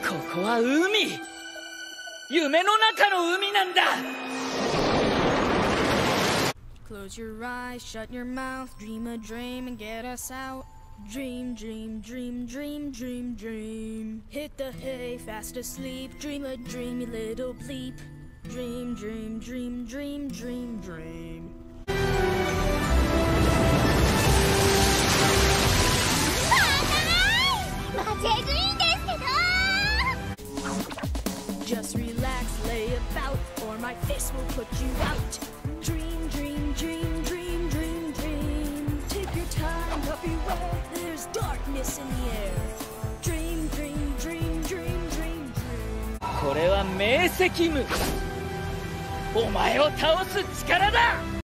ここは海。夢の中の海なんだ。 Close your eyes, shut your mouth, dream a dream and get us out. Dream, dream, dream, dream, dream, dream. Hit the hay, fast asleep, dream a dreamy little bleep. Dream, dream, dream, dream, dream, dream. Just relax, lay about, or my fist will put you out. Dream, dream, dream, dream, dream, dream. Take your time, but beware, there's darkness in the air. Dream, dream, dream, dream, dream, dream. これは明晰夢。お前を倒す力だ。